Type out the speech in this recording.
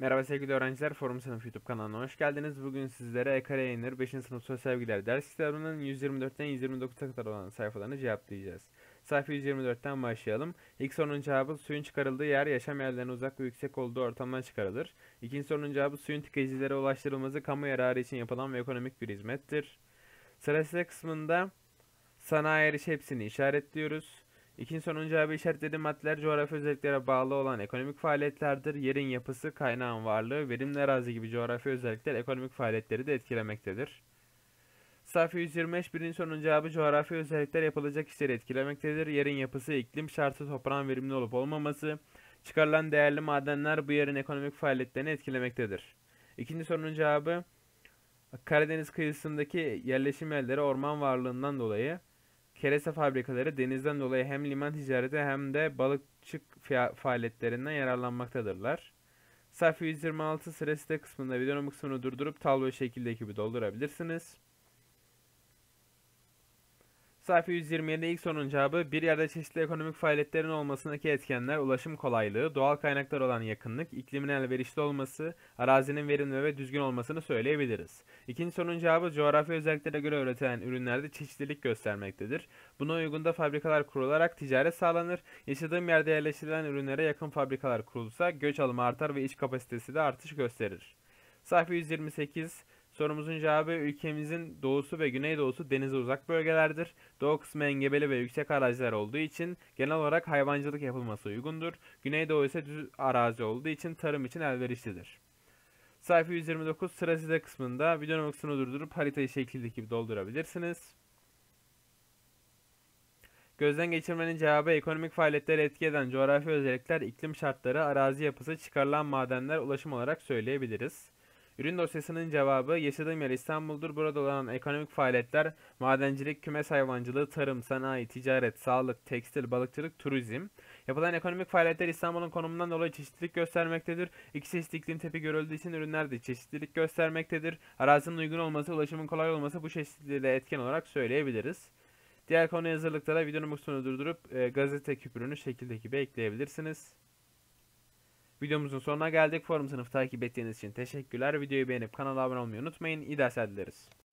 Merhaba sevgili öğrenciler, Forum Sınıf YouTube kanalına hoş geldiniz. Bugün sizlere EKR Yayınları 5. sınıf sosyal bilgiler ders kitabının 124'ten 129'a kadar olan sayfalarını cevaplayacağız. Sayfa 124'ten başlayalım. İlk sorunun cevabı suyun çıkarıldığı yer yaşam yerlerine uzak ve yüksek olduğu ortamdan çıkarılır. İkinci sorunun cevabı suyun tüketicilere ulaştırılması kamu yararı için yapılan ve ekonomik bir hizmettir. Sırasıyla kısmında sanayi hariç hepsini işaretliyoruz. İkinci sorunun cevabı işaretlediğim maddeler coğrafi özelliklere bağlı olan ekonomik faaliyetlerdir. Yerin yapısı, kaynağın varlığı, verimli arazi gibi coğrafi özellikler ekonomik faaliyetleri de etkilemektedir. Sayfa 125 birinci sorunun cevabı coğrafi özellikler yapılacak işleri etkilemektedir. Yerin yapısı, iklim şartı, toprağın verimli olup olmaması, çıkarılan değerli madenler bu yerin ekonomik faaliyetlerini etkilemektedir. İkinci sorunun cevabı Karadeniz kıyısındaki yerleşim yerleri orman varlığından dolayı, kereste fabrikaları denizden dolayı hem liman ticareti hem de balıkçılık faaliyetlerinden yararlanmaktadırlar. Sayfa 126 sıra site kısmında videonun bu kısmını durdurup tablo şekildeki gibi doldurabilirsiniz. Sayfa 127 ilk sorunun cevabı bir yerde çeşitli ekonomik faaliyetlerin olmasındaki etkenler ulaşım kolaylığı, doğal kaynaklar olan yakınlık, iklimin elverişli olması, arazinin verimli ve düzgün olmasını söyleyebiliriz. İkinci sorunun cevabı coğrafi özelliklere göre üretilen ürünlerde çeşitlilik göstermektedir. Buna uygun da fabrikalar kurularak ticaret sağlanır. Yaşadığım yerde yerleştirilen ürünlere yakın fabrikalar kurulsa göç alımı artar ve iş kapasitesi de artış gösterir. Sayfa 128 sorumuzun cevabı ülkemizin doğusu ve güneydoğusu denize uzak bölgelerdir. Doğu kısmı engebeli ve yüksek araziler olduğu için genel olarak hayvancılık yapılması uygundur. Güneydoğu ise düz arazi olduğu için tarım için elverişlidir. Sayfa 129 sıra size kısmında videonun kısmını durdurup haritayı şekildeki gibi doldurabilirsiniz. Gözden geçirmenin cevabı ekonomik faaliyetleri etki eden coğrafi özellikler, iklim şartları, arazi yapısı, çıkarılan madenler, ulaşım olarak söyleyebiliriz. Ürün dosyasının cevabı yaşadığım yer İstanbul'dur. Burada olan ekonomik faaliyetler madencilik, kümes hayvancılığı, tarım, sanayi, ticaret, sağlık, tekstil, balıkçılık, turizm. Yapılan ekonomik faaliyetler İstanbul'un konumundan dolayı çeşitlilik göstermektedir. İki çeşit iklim tipi görüldüğü için ürünler de çeşitlilik göstermektedir. Arazinin uygun olması, ulaşımın kolay olması bu çeşitliliği de etken olarak söyleyebiliriz. Diğer konu hazırlıkta da videonun bu kısmını durdurup gazete küpürünü şekildeki gibi ekleyebilirsiniz. Videomuzun sonuna geldik. Forum sınıfı takip ettiğiniz için teşekkürler. Videoyu beğenip kanala abone olmayı unutmayın. İyi dersler dileriz.